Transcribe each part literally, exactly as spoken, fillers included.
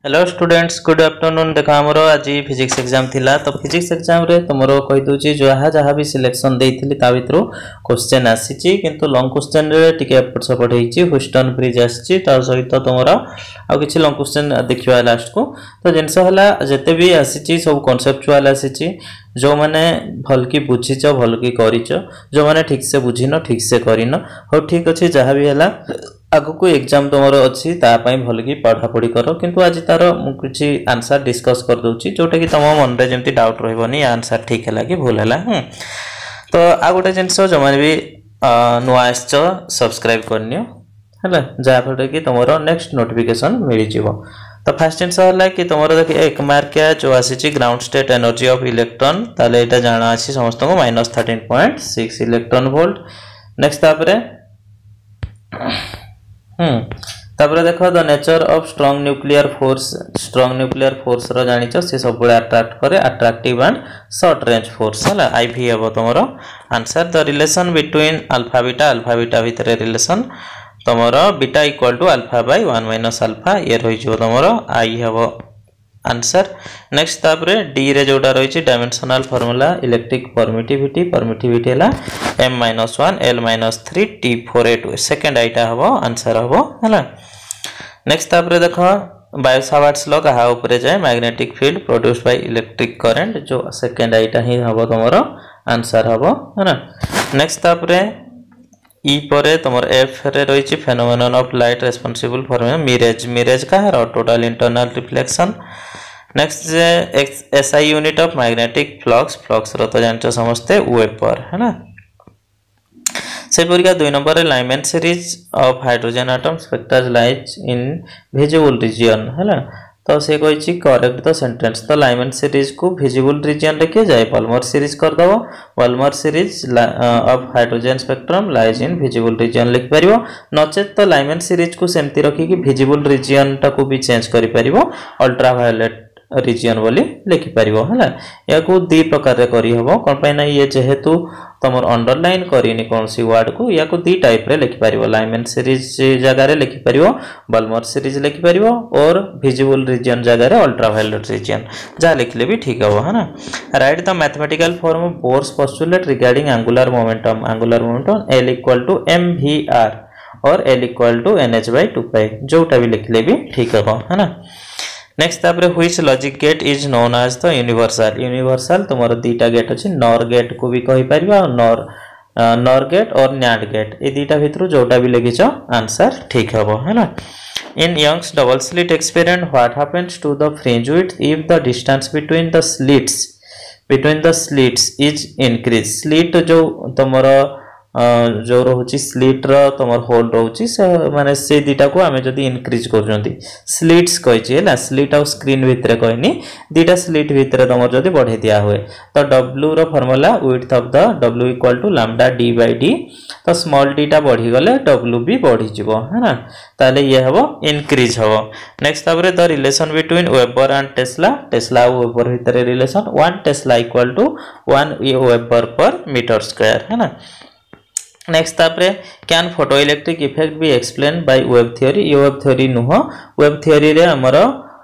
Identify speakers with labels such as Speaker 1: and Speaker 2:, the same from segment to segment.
Speaker 1: Hello students good afternoon. देखा आमर आज फिजिक्स एग्जाम थिला तो फिजिक्स एग्जाम रे तुमरो कहि दूची जहा जहा भी सिलेक्शन देइथिली ता भितरो क्वेश्चन आसीची किंतु लॉन्ग क्वेश्चन रे टिके एपट सपोर्ट हेची ह्यूस्टन ब्रिज आसीची ता सहित तुमरो आ किछि लॉन्ग क्वेश्चन देखिवा लास्ट को तो जिनस हला जते भी आसीची सब कांसेप्चुअल आसीची जो माने भल की बुझिच भल की करिच जो माने ठीक से बुझिनो ठीक से करिनो हो ठीक अछि जहा भी हला आगु को एग्जाम तुमर अच्छी तापाई भल की पढ़ा पढ़ी कर किंतु आज तार किसी आंसर डिस्कस कर दूची जोटा कि तुम मन रे जेमती डाउट रहबनी आंसर ठीक है कि भूल है। तो आ गोटे जिनस जो मैंने भी नुआ आसछ सब्सक्राइब करनियो है जहाँ फल कि तुम नेक्स्ट नोटिफिकेशन मिल जिवो। तो फास्ट जिनस है कि तुम देख एक मार्किया जो आसी ground state energy of electron ताले एटा जाना अच्छी समस्त को minus thirteen point six electron volt. Next तापरे हम्म तापर देख the nature of strong nuclear force strong nuclear force रो जानिछ से सब बळे अट्रैक्ट करे attractive and short range force हला आईवी हेबो तमरो answer. The relation between alpha beta alpha beta भितरे रिलेशन तमरो beta equal to alpha by one minus alpha ये रहि जो तमरो आई हेबो आंसर। नेक्स्ट तापरे डी रे जोटा रही dimensional formula electric permittivity permittivity है M minus one L minus three T four A two second आईटा हम आंसर हम है। नेक्स्ट तापरे देख बायो-सावर्ट्स लॉ कहा ऊपर जाए magnetic field produced by electric current जो सेकेंड आईटा ही हम तुम आंसर हम है ना। नेक्स्ट तापरे ई परे तुमर एफ रे रही phenomenon of light responsible for mirage mirage का है total internal reflection. Next SI unit of magnetic flux flux रो तो जानचो समझते वेपर है ना। से परिका दुई number Lyman series of hydrogen atom spectral light in visible region है ना। तो से कही करेक्ट द सेंटेंस तो लाइमैन सीरीज को विजिबल रीजन रे किए जाए बल्मर सीरीज कर दबो Balmer series of hydrogen spectrum lies in visible region लिख परिबो नचेत तो लाइमैन सीरीज को सेमती रखी कि विजिबल रीजन टा को भी चेंज करि परिबो अल्ट्रावायलेट रीजन बोली लिखि परिबो हला। या को दी प्रकार रे करी हबो कोन पय ना ये जेहेतु तमर अंडरलाइन करिनी कोनसी वर्ड को या को दी टाइप रे लिखि परिबो लाइमैन सीरीज जगह रे लिखि परिबो बल्मर सीरीज लिखि परिबो और विजिबल रीजन जगह रे अल्ट्रावायलेट रीजन जा लिखले भी ठीक हबो है ना। Write the mathematical form of Bohr's postulate regarding angular momentum angular momentum L equal to M V R और L equal to N H by two pi जोटा भी लिखले भी ठीक हबो है ना। नेक्स्ट तापरे which logic gate is known as the universal universal तुमरो दीटा गेट अछि नॉर गेट को भी कहि परिबा नॉर नॉर गेट और न्याड गेट ए दीटा भितरु जोटा भी लिखिछ आंसर ठीक हबो है ना। In Young's double slit experiment what happens to the fringe width if the distance between the slits between the slits is increase slit जो तुमरो जो रोची स्लिट रो तुमर होल रोची से माने से दीटा को आमे जदी इंक्रीज करजंती स्लिट्स कहिछि हैला स्लिट और स्क्रीन भितरे कहनी दीटा स्लिट भितरे तुमर जदी बढ़े दिया हुए तो w रो formula width of the w equal to lambda d by d तो स्मॉल d टा बढ़ी गले w भी बढ़ी जिवो है ना ताले ये हबो इंक्रीज हबो। नेक्स्ट तापरे the relation between weber and tesla tesla और वेबर भितरे relation one tesla equal to one weber per metre square है ना। नेक्स्ट तापरे can photo electric effect be explain by wave theory ये वेब थ्योरी नुह wave theory रे हमर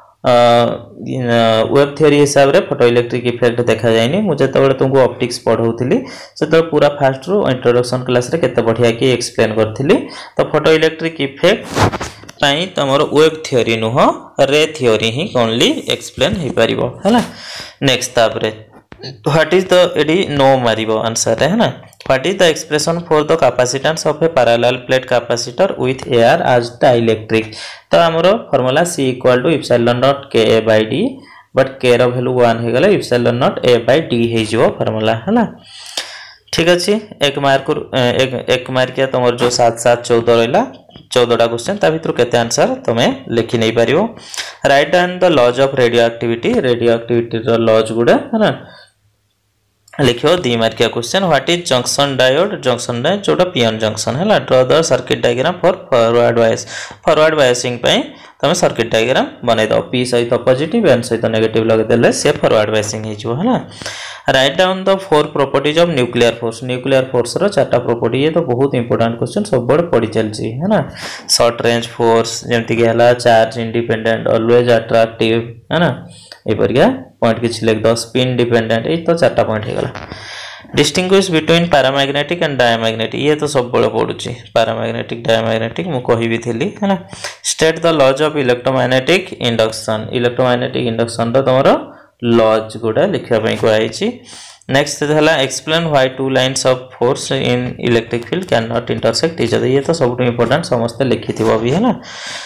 Speaker 1: web theory हिसाब रे फोटो इलेक्ट्रिक इफेक्ट देखा जायनी मु जते बळे तुमको ऑप्टिक्स पढौथिली से तो पूरा फास्ट रो इंट्रोडक्शन क्लास रे केते बढ़िया की एक्सप्लेन करथिली तो फोटो इलेक्ट्रिक इफेक्ट ताई तमरो वेब थ्योरी नुह रे थ्योरी ही ओनली एक्सप्लेन हे परिबो हैला। नेक्स्ट तापरे व्हाट इज द एडी नो मारिबो आंसर है ना What is the expression for the capacitance of a parallel plate capacitor with air as dielectric तो हमरो formula C equal to epsilon naught Ka by D but K रो value one हे गले epsilon naught A by D हे जो formula है ना ठीक अछि। एक मार्क एक एक मार्क किया तमर जो सात सात चौदह रहला चौदह टा क्वेश्चन ता भितर केते आंसर तमे लिखि नै परियो। Write down the laws of radioactivity radioactivity रो लॉज गुडा है ना लिखो दी मार्किया question what is junction diode junction diode जोटा पीएन जंक्शन है draw the circuit diagram for forward bias forward biasing पे तुम सर्किट डायग्राम बनई दो पी सहित पॉजिटिव एन सहित नेगेटिव लगे से फॉरवर्ड बायसिंग है। Write down the four properties of nuclear force. Nuclear force रो चारटा प्रॉपर्टी ये तो बहुत इंपोर्टेंट क्वेश्चन सब बड़ पड़ी चलची है ना। शॉर्ट रेंज फोर्स जेमति के हला चार्ज इंडिपेंडेंट ऑलवेज अट्रैक्टिव है ना ए परिया पॉइंट किछ लिख दो स्पिन डिपेंडेंट ए तो चारटा पॉइंट हे गला। Distinguish between paramagnetic and diamagnetic ये तो सब बड़ पड़ुची पैरामैग्नेटिक डायमैग्नेटिक मु कहि भी थेली है ना। State the laws of electromagnetic induction. Electromagnetic induction रो तमरो लॉज गुडा लिखा पई कोआइची। नेक्स्ट है explain why two lines of force in electric field can not intersect each other. ये तो सब इंपोर्टेंट समस्त लिखिथिबो भी है ना।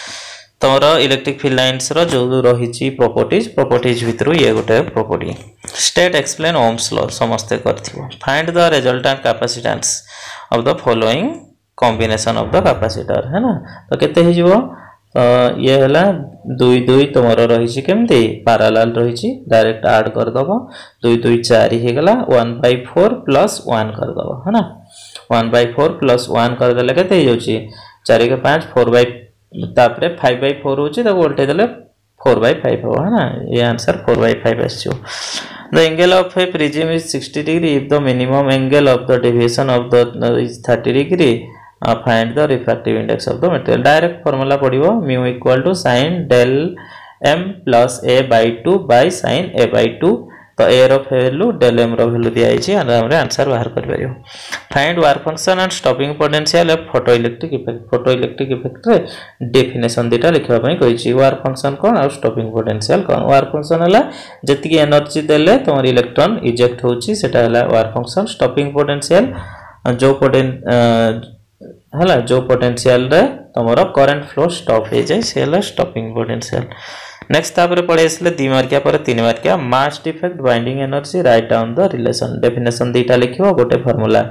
Speaker 1: तमरो इलेक्ट्रिक फील्ड लाइन्स रो जो रही प्रॉपर्टीज प्रॉपर्टीज भितरु ये गोटे property. State explain Ohm's law समस्त करथिबो। Find the resultant capacitance of the following combination of the capacitor है ना। तो केते हे जिवो ये है दुई दुई तुम रही केमती पारालाल रही डायरेक्ट ऐड करदब दुई दुई चार हो गला one by four plus one करदब है ना। One by four plus one करदे के चार के पाँच फोर बै तापर फाइव बै फोर हो उल्टे देले फोर बै फाइव हो है ना। ये आंसर फोर बै फाइव आस। The angle of a prism is sixty degree if the minimum angle of the deviation of the is thirty degree find the refractive index of the material. Direct formula पड़िबो mu equal to sin del m plus a by two by sin a by two. तो a रो value del m रो value दिया आइछि आराम रे answer बाहर कर परियो। Find work function and stopping potential of photo electric effect. Photo electric effect रे डेफिनेशन दिटा लिखबा पई कहिछि। वर्क फंक्शन कोन और स्टॉपिंग पोटेंशियल कोन। वर्क फंक्शन हला जति एनर्जी देले तमर इलेक्ट्रॉन इजेक्ट होछि सेटा हला वर्क फंक्शन। स्टॉपिंग पोटेंशियल जो पोटेन हला जो पोटेंशियल रे तमरो करंट फ्लो स्टॉप हो जाए से हला स्टॉपिंग पोटेंशियल। नेक्स्ट तापर पड़े आसले दि मार्किया पर तीन मार्किया mass defect binding energy write down the relation. Definition दीटा लिखिबो गोटे फार्मूला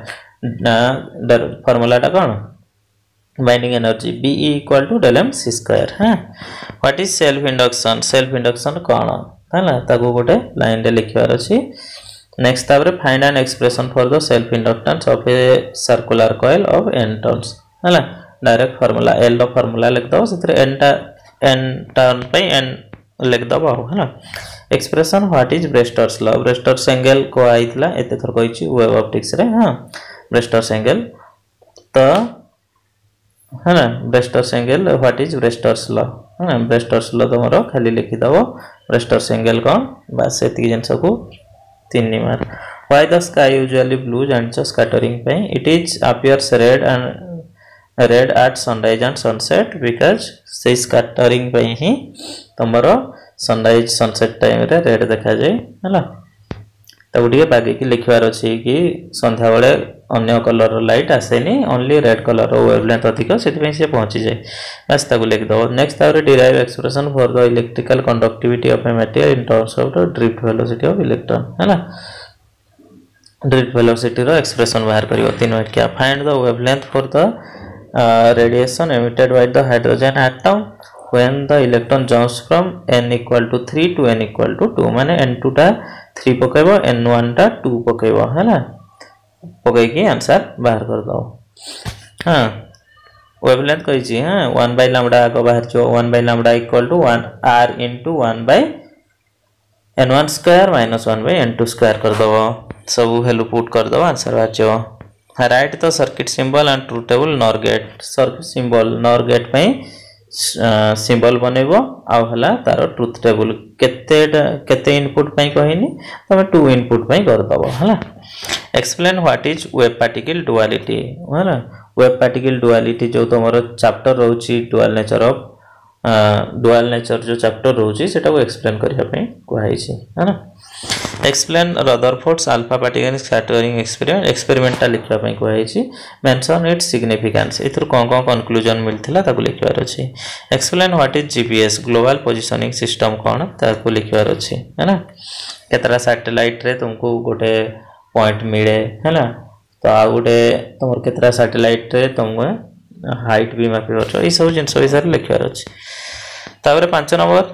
Speaker 1: फार्मूलाटा कोन binding energy b equal to del m c square है। What is self induction. Self induction कोन हला ताको गोटे लाइन रे लिखिबार अछि। नेक्स्ट तापर find an expression for the self inductance of a circular coil of n turns हला। डायरेक्ट फार्मूला l रो फार्मूला लिख दो सेतरे n टा n टर्न पे n लिख दबो हला। Expression what is Brewster's law. Brewster's angle को आइतला एते थर कहिछि वेव ऑप्टिक्स रे हां ब्रेस्टर्स एंगल तो हला Brewster's angle what is Brewster's law हां ब्रेस्टर्स लॉ तमरो खाली लिखि दबो ब्रेस्टर्स एंगल कोन बस एति जिंस को तीन मार। Why the sky usually blue and scattering पे it is appears red and red at sunrise and sunset because से scattering पे ही तमरो sunrise sunset टाइम रे रेड देखा जाए हला। तब डिके बाकी की लिखवार अछि कि संध्या बेले अन्य कलर लाइट आसेनी ओनली रेड कलर वेवलेंथ अधिक से से पहुंची जाए बस ताको लिख दो। नेक्स्ट तारे derive expression for the electrical conductivity of a material in terms of the drift velocity of electron है ना। ड्रिफ्ट वेलोसिटी रो एक्सप्रेशन बाहर करियो तीन मिनट क्या। Find the wavelength for the radiation emitted by the hydrogen atom when the electron jumps from n equal to three to n equal to two माने n two टा three पकेबो n one टा two पकेबो है ना। पकई की answer बाहर कर दो। हां वेवलेंथ कहि छी हां वन बाय लैम्डा को बाहर जो one by lambda equal to one r into one by n one square minus one by n two square कर दो सब वैल्यू पुट कर दो आंसर आ जो। Write the circuit symbol and truth table NOR gate. Circuit symbol NOR gate पे symbol बनैबो आ हला तार ट्रुथ टेबल केते केते इनपुट पई कहिनी तमे टू इनपुट पई कर दबो हला। Explain what is wave particle duality हला। वेव पार्टिकल डुअलिटी जो तमरो चैप्टर रहउची dual nature of dual nature जो चैप्टर रहउची सेटा को एक्सप्लेन करिया पई कहै छी हला। Explain Rutherford's alpha particle scattering experiment experiment लिखा पई कहै छी। मेंशन इट्स सिग्निफिकेंस इथर कोन कोन कंक्लूजन मिलथिला ताको लिखबार अछि। Explain what is GPS global positioning system कोन ताको लिखबार अछि है ना। केतरा सैटेलाइट रे तुमको गोटे पॉइंट मिले है ना तो आ गोटे तुमर केतरा सैटेलाइट रे तुमको हाइट भी मापि परछो ई सब जिंस विषय लिखबार अछि। तापर पांच नंबर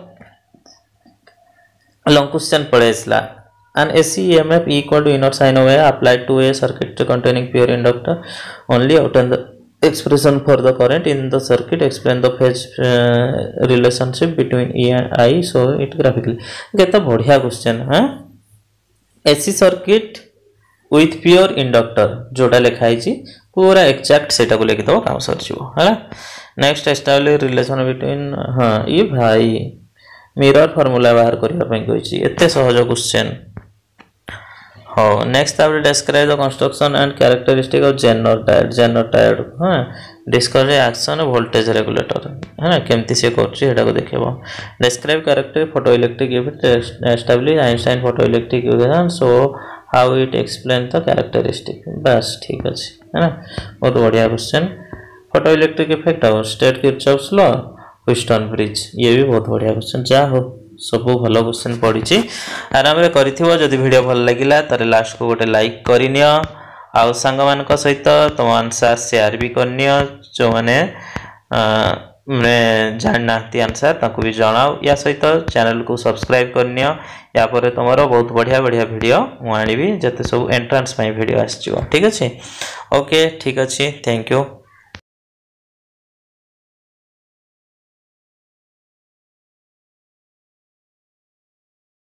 Speaker 1: लॉन्ग क्वेश्चन पड़ेसला। An A C E M F equal to inner sine wave applied to a circuit containing pure inductor only obtain the expression for the current in the circuit, explain the phase uh, relationship between E and I, so it graphically. केते बढ़िया question है। AC circuit with pure inductor जोटा लिखाई पूरा exact सेटा को लेके दो काम सर जीवो है। नेक्स्ट एस्टैब्लिश रिलेशन बिटवीन, हाँ ये भाई मिरर फार्मूला बाहर करबा पई कहिछि, एते सहज क्वेश्चन। हाँ नेक्स्ट आप describe the construction and characteristic of Zener diode, Zener diode हाँ डिस्कवरी एक्शन वोल्टेज रेगुलेटर है ना केमती से करटा को देखो। Describe character photo electric unit, establish Einstein photo electric equation, so how it explain the characteristic, बस ठीक अच्छे है ना। बहुत बढ़िया क्वेश्चन। फोटो इलेक्ट्रिक इफेक्ट और state Kirchhoff's law, Wheatstone bridge, ये भी बहुत बढ़िया क्वेश्चन। जा हो सब भल क्वेश्चन पड़ी आराम रे करिथिबो। जदि वीडियो भल लागिला तारे लास्ट को गोटे लाइक करिनियो, आउ सांग मानक सहित तुम आंसर शेयर भी करनियो, जो माने मैं जानना आंसर ताको भी जनाओ। या सहित चैनल को सब्सक्राइब करनियो। या पर तुमरो बहुत बढ़िया बढ़िया वीडियो मु आनिबी जते सब एंट्रेंस में वीडियो आसजिवो, ठीक अछि। ओके ठीक अछि, थैंक यू।